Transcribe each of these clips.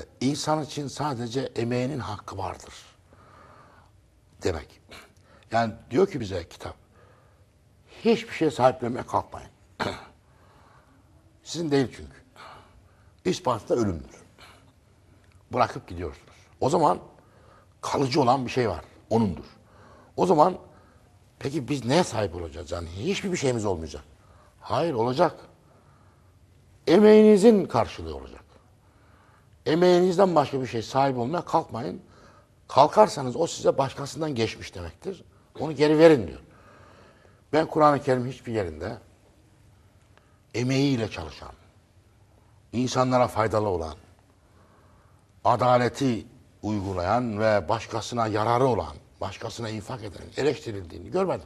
insan için sadece emeğinin hakkı vardır demek. Yani diyor ki bize kitap, hiçbir şeye sahiplenmeye kalkmayın. Sizin değil çünkü. İspatı da ölümdür. Bırakıp gidiyorsunuz. O zaman kalıcı olan bir şey var. Onundur. O zaman peki biz neye sahip olacağız? Yani hiçbir şeyimiz olmayacak. Hayır, olacak. Emeğinizin karşılığı olacak. Emeğinizden başka bir şey sahip olmaya kalkmayın. Kalkarsanız o size başkasından geçmiş demektir. Onu geri verin diyor. Ben Kur'an-ı Kerim hiçbir yerinde emeğiyle çalışan, insanlara faydalı olan, adaleti uygulayan ve başkasına yararı olan, başkasına infak eden eleştirildiğini görmedim.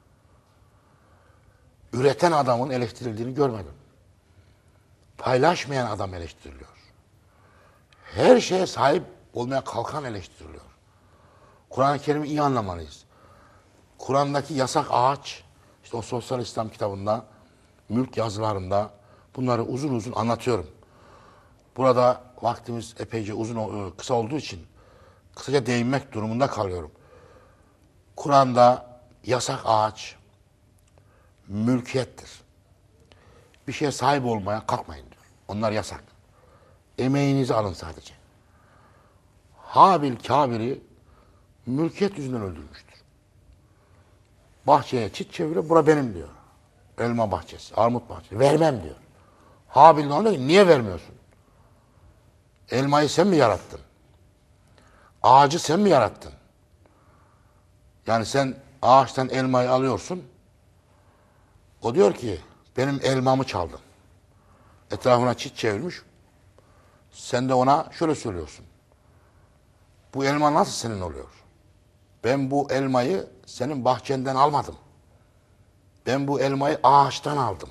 Üreten adamın eleştirildiğini görmedim. Paylaşmayan adam eleştiriliyor. Her şeye sahip olmaya kalkan eleştiriliyor. Kur'an-ı Kerim'i iyi anlamalıyız. Kur'an'daki yasak ağaç, işte o Sosyal İslam kitabında, mülk yazılarında bunları uzun uzun anlatıyorum. Burada vaktimiz epeyce kısa olduğu için kısaca değinmek durumunda kalıyorum. Kur'an'da yasak ağaç mülkiyettir. Bir şeye sahip olmaya kalkmayın diyor. Onlar yasak. Emeğinizi alın sadece. Habil Kabil'i mülkiyet yüzünden öldürmüştür. Bahçeye çit çeviriyor, bura benim diyor. Elma bahçesi, armut bahçesi. Vermem diyor. Habil de ona diyor ki, niye vermiyorsun? Elmayı sen mi yarattın? Ağacı sen mi yarattın? Yani sen ağaçtan elmayı alıyorsun. O diyor ki, benim elmamı çaldın. Etrafına çit çevirmiş. Sen de ona şöyle söylüyorsun. Bu elma nasıl senin oluyor? Ben bu elmayı senin bahçenden almadım. Ben bu elmayı ağaçtan aldım.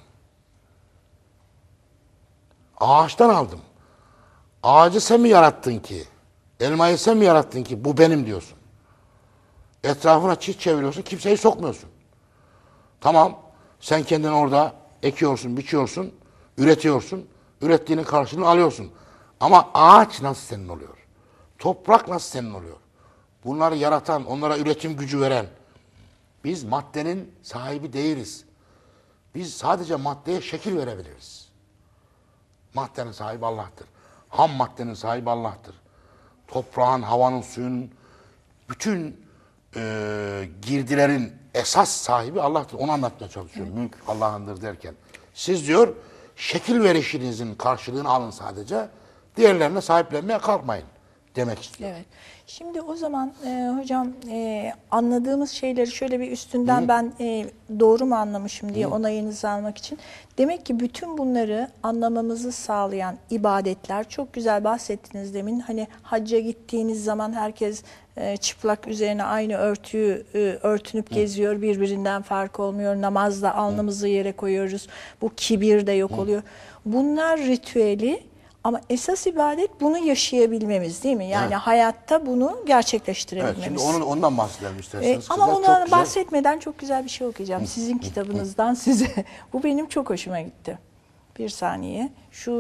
Ağaçtan aldım. Ağacı sen mi yarattın ki? Elmayı sen mi yarattın ki? Bu benim diyorsun. Etrafına çit çeviriyorsun, kimseyi sokmuyorsun. Tamam, sen kendini orada ekiyorsun, biçiyorsun, üretiyorsun. Ürettiğinin karşılığını alıyorsun. Ama ağaç nasıl senin oluyor? Toprak nasıl senin oluyor? Bunları yaratan, onlara üretim gücü veren, biz maddenin sahibi değiliz. Biz sadece maddeye şekil verebiliriz. Maddenin sahibi Allah'tır. Ham maddenin sahibi Allah'tır. Toprağın, havanın, suyun, bütün girdilerin esas sahibi Allah'tır. Onu anlatmaya çalışıyorum. Evet. Mülk Allah'ındır derken. Siz diyor, şekil verişinizin karşılığını alın sadece. Diğerlerine sahiplenmeye kalkmayın demek istiyor. Evet. Şimdi o zaman hocam anladığımız şeyleri şöyle bir üstünden ben doğru mu anlamışım diye onayınızı almak için. Demek ki bütün bunları anlamamızı sağlayan ibadetler, çok güzel bahsettiniz demin. Hani hacca gittiğiniz zaman herkes çıplak üzerine aynı örtüyü örtünüp geziyor. Birbirinden fark olmuyor. Namazda alnımızı yere koyuyoruz. Bu kibir de yok oluyor. Bunlar ritüeli. Ama esas ibadet bunu yaşayabilmemiz değil mi? Yani hayatta bunu gerçekleştirebilmemiz. Evet, şimdi ondan bahsedelim isterseniz. Ama ondan bahsetmeden çok güzel bir şey okuyacağım. Sizin kitabınızdan size. Bu benim çok hoşuma gitti. Bir saniye. Şu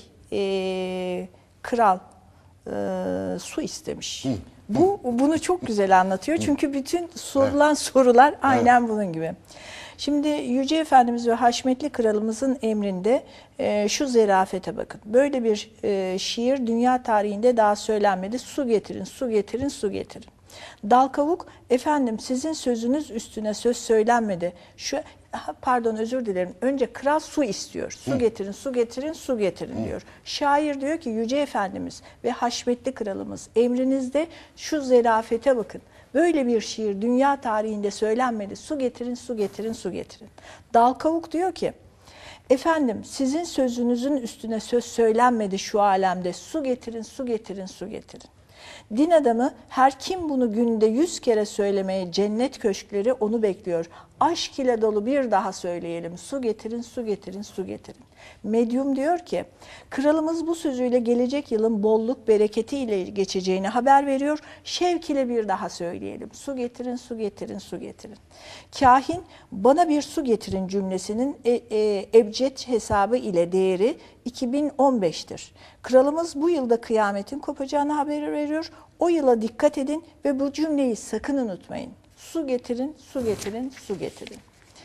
kral su istemiş. Bunu çok güzel anlatıyor. Çünkü bütün sorulan sorular aynen bunun gibi. Şimdi Yüce Efendimiz ve Haşmetli Kralımızın emrinde şu zerafete bakın. Böyle bir şiir dünya tarihinde daha söylenmedi. Su getirin, su getirin, su getirin. Dal kavuk, efendim sizin sözünüz üstüne söz söylenmedi. Pardon, özür dilerim. Önce kral su istiyor. Su getirin, su getirin, su getirin diyor. Şair diyor ki Yüce Efendimiz ve Haşmetli Kralımız emrinizde şu zerafete bakın. Böyle bir şiir dünya tarihinde söylenmedi. Su getirin, su getirin, su getirin. Dal kavuk diyor ki, efendim sizin sözünüzün üstüne söz söylenmedi şu alemde. Su getirin, su getirin, su getirin. Din adamı her kim bunu günde 100 kere söylemeye cennet köşkleri onu bekliyor. Aşk ile dolu bir daha söyleyelim. Su getirin, su getirin, su getirin. Medyum diyor ki, kralımız bu sözüyle gelecek yılın bolluk, bereketiyle geçeceğini haber veriyor. Şevk ile bir daha söyleyelim. Su getirin, su getirin, su getirin. Kahin, bana bir su getirin cümlesinin ebced hesabı ile değeri 2015'tir. Kralımız bu yılda kıyametin kopacağını haber veriyor. O yıla dikkat edin ve bu cümleyi sakın unutmayın. Su getirin, su getirin, su getirin.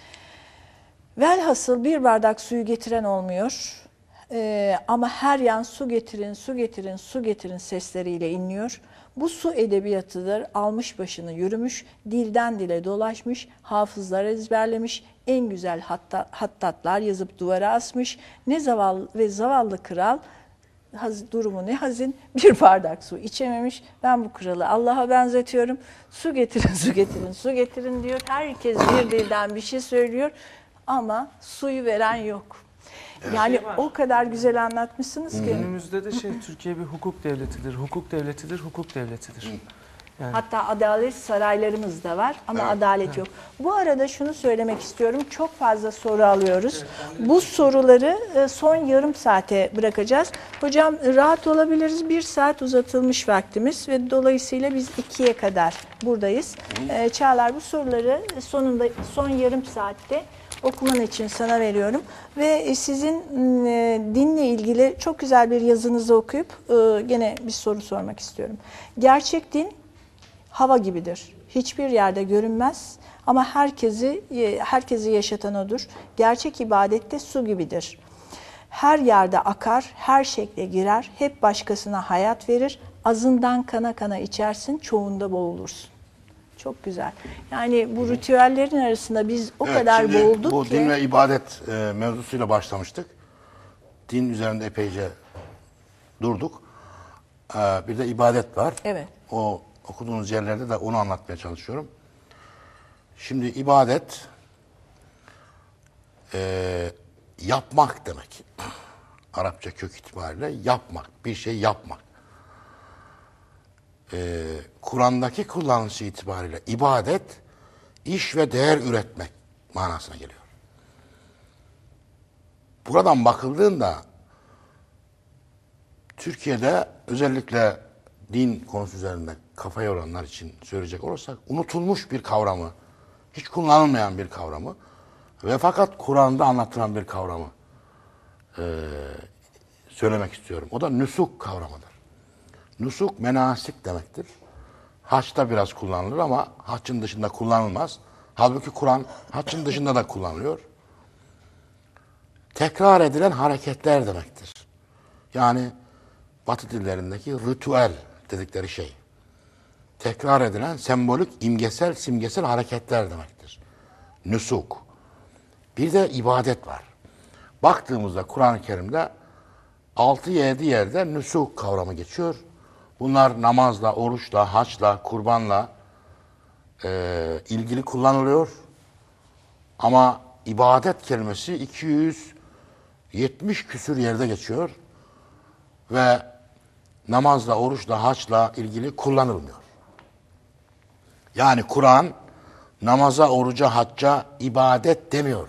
Velhasıl bir bardak suyu getiren olmuyor. Ama her yan su getirin, su getirin, su getirin sesleriyle inliyor. Bu su edebiyatıdır, almış başını yürümüş, dilden dile dolaşmış, hafızlar ezberlemiş, en güzel hattatlar yazıp duvara asmış. Ne zavallı ve zavallı kral, durumu ne hazin, bir bardak su içememiş. Ben bu kralı Allah'a benzetiyorum. Su getirin, su getirin, su getirin diyor. Herkes bir dilden bir şey söylüyor ama suyu veren yok. Yani o kadar güzel anlatmışsınız ki. Günümüzde de Türkiye bir hukuk devletidir, hukuk devletidir, hukuk devletidir. Yani. Hatta adalet saraylarımız da var ama adalet yok. Bu arada şunu söylemek istiyorum. Çok fazla soru alıyoruz. Bu soruları son yarım saate bırakacağız. Hocam rahat olabiliriz. 1 saat uzatılmış vaktimiz ve dolayısıyla biz 2'ye kadar buradayız. Çağlar, bu soruları sonunda son yarım saatte okuman için sana veriyorum. Ve sizin dinle ilgili çok güzel bir yazınızı okuyup gene bir soru sormak istiyorum. Gerçek din hava gibidir. Hiçbir yerde görünmez ama herkesi yaşatan odur. Gerçek ibadet de su gibidir. Her yerde akar, her şekle girer, hep başkasına hayat verir. Azından kana kana içersin, çoğunda boğulursun. Çok güzel. Yani bu ritüellerin arasında biz o kadar boğulduk bu ki. Bu din ve ibadet mevzusuyla başlamıştık. Din üzerinde epeyce durduk. Bir de ibadet var. Evet. O okuduğunuz yerlerde de onu anlatmaya çalışıyorum. Şimdi ibadet yapmak demek. Arapça kök itibariyle yapmak, bir şey yapmak. Kur'an'daki kullanışı itibariyle ibadet, iş ve değer üretmek manasına geliyor. Buradan bakıldığında Türkiye'de özellikle din konusu üzerinde kafa yoranlar için söyleyecek olursak unutulmuş bir kavramı, hiç kullanılmayan bir kavramı ve fakat Kur'an'da anlatılan bir kavramı söylemek istiyorum. O da nüsuk kavramıdır. Nusuk menasik demektir. Haçta biraz kullanılır ama haçın dışında kullanılmaz. Halbuki Kur'an haçın dışında da kullanılıyor. Tekrar edilen hareketler demektir. Yani Batı dillerindeki ritüel dedikleri şey. Tekrar edilen sembolik, imgesel, simgesel hareketler demektir. Nusuk. Bir de ibadet var. Baktığımızda Kur'an-ı Kerim'de 6-7 yerde nusuk kavramı geçiyor. Bunlar namazla, oruçla, haçla, kurbanla ilgili kullanılıyor. Ama ibadet kelimesi 270 küsür yerde geçiyor. Ve namazla, oruçla, haçla ilgili kullanılmıyor. Yani Kur'an namaza, oruca, hacca ibadet demiyor.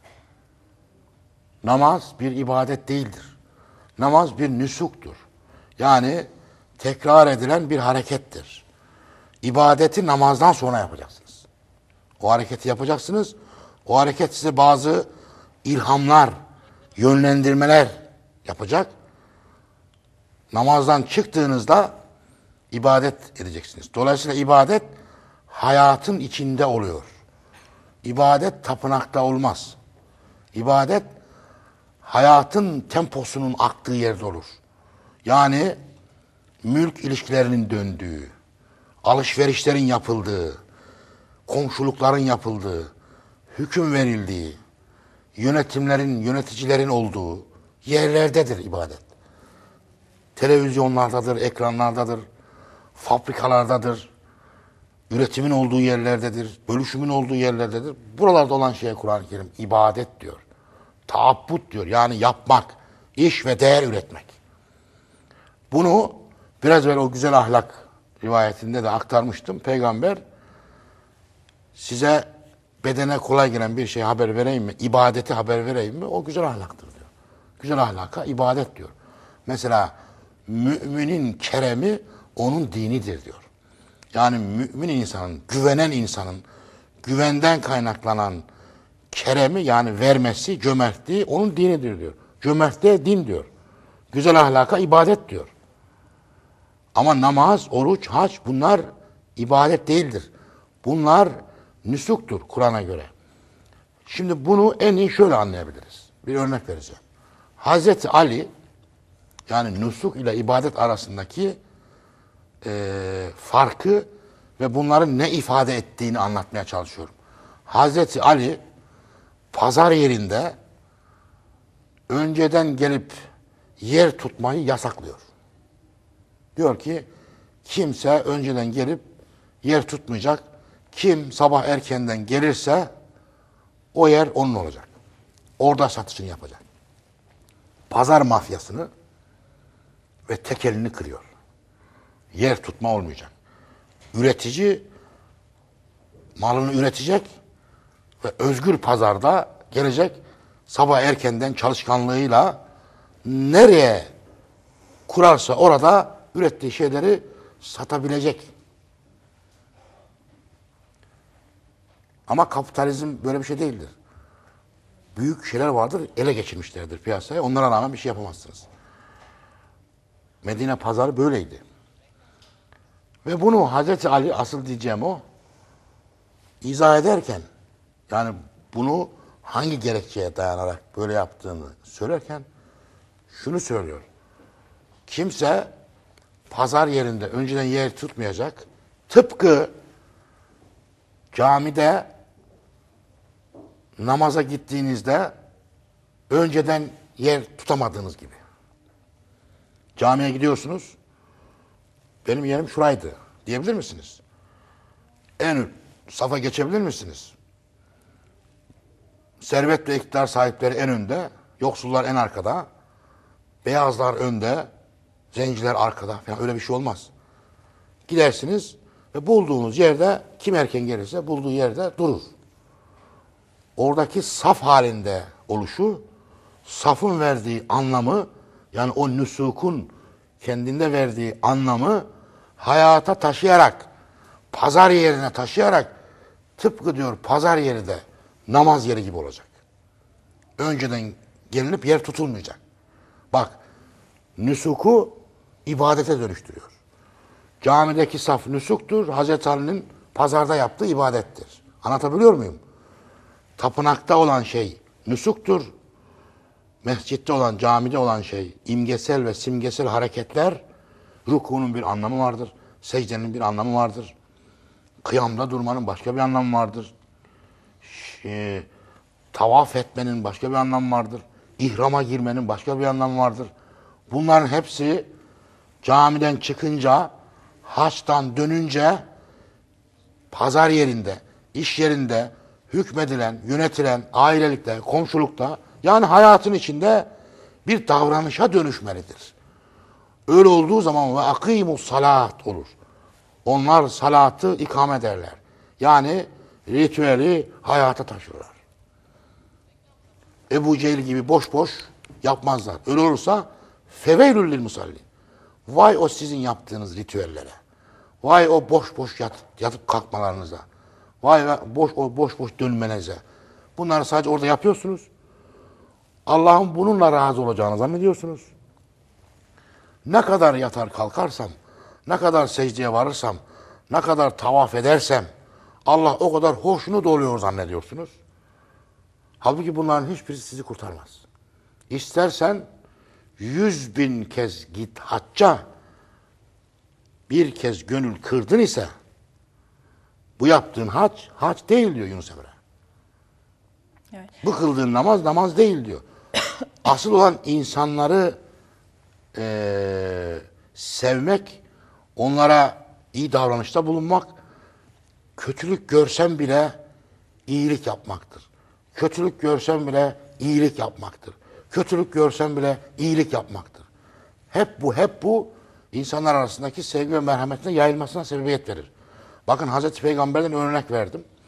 Namaz bir ibadet değildir. Namaz bir nüsuktur. Yani tekrar edilen bir harekettir. İbadeti namazdan sonra yapacaksınız. O hareketi yapacaksınız. O hareket size bazı ilhamlar, yönlendirmeler yapacak. Namazdan çıktığınızda ibadet edeceksiniz. Dolayısıyla ibadet hayatın içinde oluyor. İbadet tapınakta olmaz. İbadet hayatın temposunun aktığı yerde olur. Yani mülk ilişkilerinin döndüğü, alışverişlerin yapıldığı, komşulukların yapıldığı, hüküm verildiği, yönetimlerin, yöneticilerin olduğu yerlerdedir ibadet. Televizyonlardadır, ekranlardadır, fabrikalardadır, üretimin olduğu yerlerdedir, bölüşümün olduğu yerlerdedir. Buralarda olan şeye Kur'an-ı Kerim ibadet diyor. Taabbut diyor. Yani yapmak, iş ve değer üretmek. Bunu biraz evvel o güzel ahlak rivayetinde de aktarmıştım. Peygamber size bedene kolay gelen bir şey haber vereyim mi? İbadeti haber vereyim mi? O güzel ahlaktır diyor. Güzel ahlaka ibadet diyor. Mesela müminin keremi onun dinidir diyor. Yani mümin insanın, güvenen insanın, güvenden kaynaklanan keremi yani vermesi, cömertliği onun dinidir diyor. Cömertliğe din diyor. Güzel ahlaka ibadet diyor. Ama namaz, oruç, hac bunlar ibadet değildir. Bunlar nüsuktur Kur'an'a göre. Şimdi bunu en iyi şöyle anlayabiliriz. Bir örnek vereceğim. Hazreti Ali yani nusuk ile ibadet arasındaki farkı ve bunların ne ifade ettiğini anlatmaya çalışıyorum. Hazreti Ali pazar yerinde önceden gelip yer tutmayı yasaklıyor. Diyor ki kimse önceden gelip yer tutmayacak. Kim sabah erkenden gelirse o yer onun olacak. Orada satışını yapacak. Pazar mafyasını ve tekelini kırıyor. Yer tutma olmayacak. Üretici malını üretecek ve özgür pazarda gelecek sabah erkenden çalışkanlığıyla nereye kurarsa orada ürettiği şeyleri satabilecek. Ama kapitalizm böyle bir şey değildir. Büyük şeyler vardır, ele geçirmişlerdir piyasaya. Onlara rağmen bir şey yapamazsınız. Medine pazarı böyleydi. Ve bunu Hazreti Ali, asıl diyeceğim o, izah ederken, yani bunu hangi gerekçeye dayanarak böyle yaptığını söylerken şunu söylüyor. Kimse pazar yerinde önceden yer tutmayacak. Tıpkı camide namaza gittiğinizde önceden yer tutamadığınız gibi. Camiye gidiyorsunuz. Benim yerim şuraydı diyebilir misiniz? En safa geçebilir misiniz? Servet ve iktidar sahipleri en önde, yoksullar en arkada, beyazlar önde, zenciler arkada falan, öyle bir şey olmaz. Gidersiniz ve bulduğunuz yerde kim erken gelirse bulduğu yerde durur. Oradaki saf halinde oluşu, safın verdiği anlamı, yani o nüsukun kendinde verdiği anlamı hayata taşıyarak, pazar yerine taşıyarak, tıpkı diyor pazar yeri de namaz yeri gibi olacak. Önceden gelinip yer tutulmayacak. Bak, nüsuku ibadete dönüştürüyor. Camideki saf nüsuktur, Hazreti Ali'nin pazarda yaptığı ibadettir. Anlatabiliyor muyum? Tapınakta olan şey nüsuktur. Mescitte olan, camide olan şey imgesel ve simgesel hareketler, rukunun bir anlamı vardır. Secdenin bir anlamı vardır. Kıyamda durmanın başka bir anlamı vardır. Tavaf etmenin başka bir anlamı vardır. İhrama girmenin başka bir anlamı vardır. Bunların hepsi camiden çıkınca, haçtan dönünce pazar yerinde, iş yerinde hükmedilen, yönetilen, ailelikte, komşulukta, yani hayatın içinde bir davranışa dönüşmelidir. Öyle olduğu zaman ve akimus salat olur. Onlar salatı ikame ederler. Yani ritüeli hayata taşırlar. Ebu Cehil gibi boş boş yapmazlar. Öyle olursa feveylül lil musallin. Vay o sizin yaptığınız ritüellere. Vay o boş boş yatıp kalkmalarınıza. Vay o boş boş dönmenize. Bunları sadece orada yapıyorsunuz. Allah'ın bununla razı olacağını zannediyorsunuz. Ne kadar yatar kalkarsam, ne kadar secdeye varırsam, ne kadar tavaf edersem Allah o kadar hoşnut oluyor zannediyorsunuz. Halbuki bunların hiçbirisi sizi kurtarmaz. İstersen 100.000 kez git hacca, bir kez gönül kırdın ise bu yaptığın hac değil diyor Yunus Emre. Evet. Bu kıldığın namaz değil diyor. Asıl olan insanları sevmek, onlara iyi davranışta bulunmak, kötülük görsen bile iyilik yapmaktır. Kötülük görsen bile iyilik yapmaktır. Kötülük görsen bile iyilik yapmaktır. Hep bu insanlar arasındaki sevgi ve merhametine yayılmasına sebebiyet verir. Bakın Hazreti Peygamber'den örnek verdim.